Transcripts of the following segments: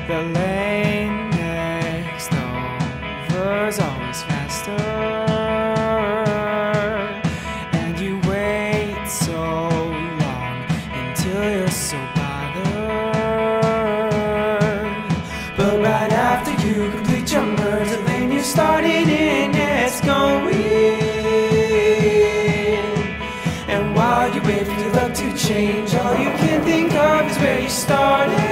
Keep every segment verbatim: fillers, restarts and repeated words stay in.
The lane next over's always faster, and you wait so long until you're so bothered. But right after you complete your merge, the lane you started in gets going. And while you wait for your luck to change, all you can think of is where you started.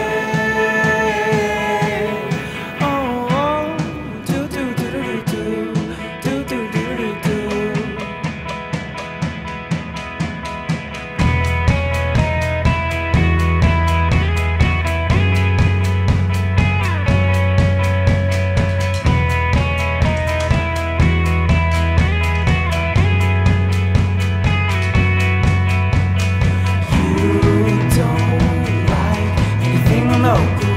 Local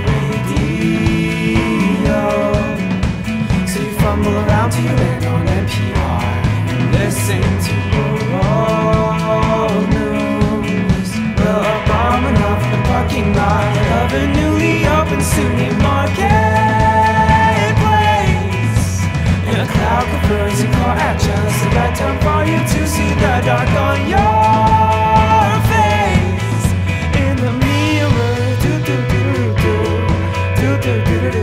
radio, so you fumble around till you land on N P R and listen to world news. Well, a bomb went off in the parking lot of a newly opened SUNY marketplace, and a cloud covers your car at just the right time for you to see the dark on your face in the mirror. Do do do do do do do do.